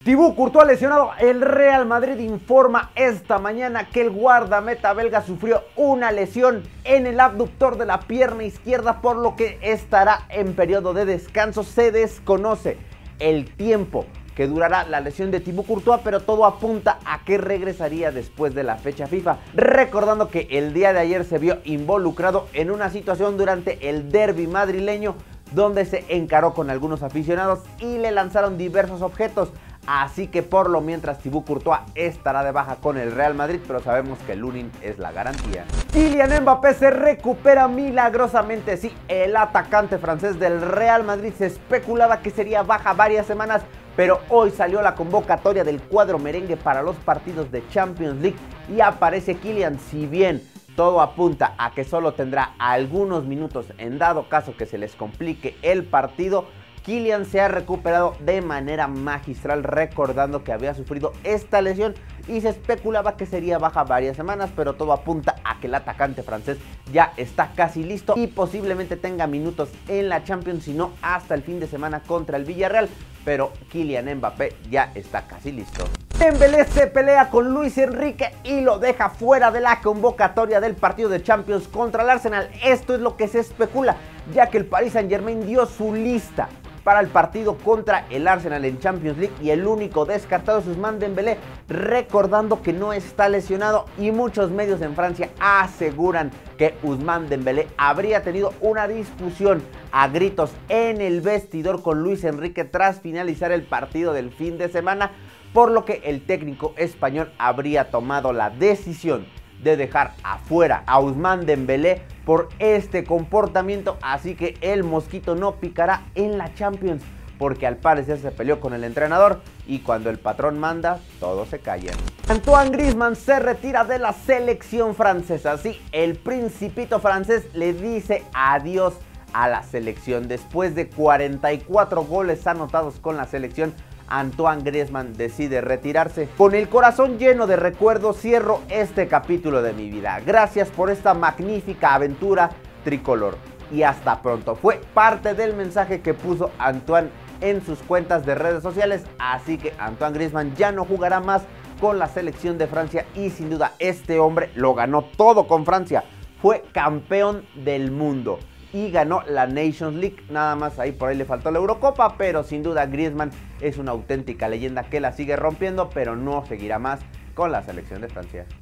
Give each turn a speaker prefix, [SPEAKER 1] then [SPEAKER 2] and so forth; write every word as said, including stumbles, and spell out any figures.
[SPEAKER 1] Thibaut Courtois lesionado. El Real Madrid informa esta mañana que el guardameta belga sufrió una lesión en el abductor de la pierna izquierda, por lo que estará en periodo de descanso. Se desconoce el tiempo que durará la lesión de Thibaut Courtois, pero todo apunta a que regresaría después de la fecha FIFA. Recordando que el día de ayer se vio involucrado en una situación durante el derbi madrileño, donde se encaró con algunos aficionados y le lanzaron diversos objetos. Así que por lo mientras Thibaut Courtois estará de baja con el Real Madrid, pero sabemos que Lunin es la garantía. Kylian Mbappé se recupera milagrosamente. Sí, el atacante francés del Real Madrid se especulaba que sería baja varias semanas, pero hoy salió la convocatoria del cuadro merengue para los partidos de Champions League y aparece Kylian. Si bien todo apunta a que solo tendrá algunos minutos en dado caso que se les complique el partido, Kylian se ha recuperado de manera magistral, recordando que había sufrido esta lesión y se especulaba que sería baja varias semanas, pero todo apunta a que el atacante francés ya está casi listo y posiblemente tenga minutos en la Champions, si no hasta el fin de semana contra el Villarreal, pero Kylian Mbappé ya está casi listo. Dembélé se pelea con Luis Enrique y lo deja fuera de la convocatoria del partido de Champions contra el Arsenal. Esto es lo que se especula, ya que el Paris Saint-Germain dio su lista para el partido contra el Arsenal en Champions League y el único descartado es Ousmane Dembélé, recordando que no está lesionado, y muchos medios en Francia aseguran que Ousmane Dembélé habría tenido una discusión a gritos en el vestidor con Luis Enrique tras finalizar el partido del fin de semana, por lo que el técnico español habría tomado la decisión de dejar afuera a Ousmane Dembélé por este comportamiento. Así que el mosquito no picará en la Champions, porque al parecer se peleó con el entrenador y cuando el patrón manda, todos se callan. Antoine Griezmann se retira de la selección francesa. Sí, el principito francés le dice adiós a la selección. Después de cuarenta y cuatro goles anotados con la selección, Antoine Griezmann decide retirarse. Con el corazón lleno de recuerdos cierro este capítulo de mi vida. Gracias por esta magnífica aventura tricolor y hasta pronto. Fue parte del mensaje que puso Antoine en sus cuentas de redes sociales. Así que Antoine Griezmann ya no jugará más con la selección de Francia y sin duda este hombre lo ganó todo con Francia. Fue campeón del mundo y ganó la Nations League, nada más ahí por ahí le faltó la Eurocopa, pero sin duda Griezmann es una auténtica leyenda que la sigue rompiendo, pero no seguirá más con la selección de Francia.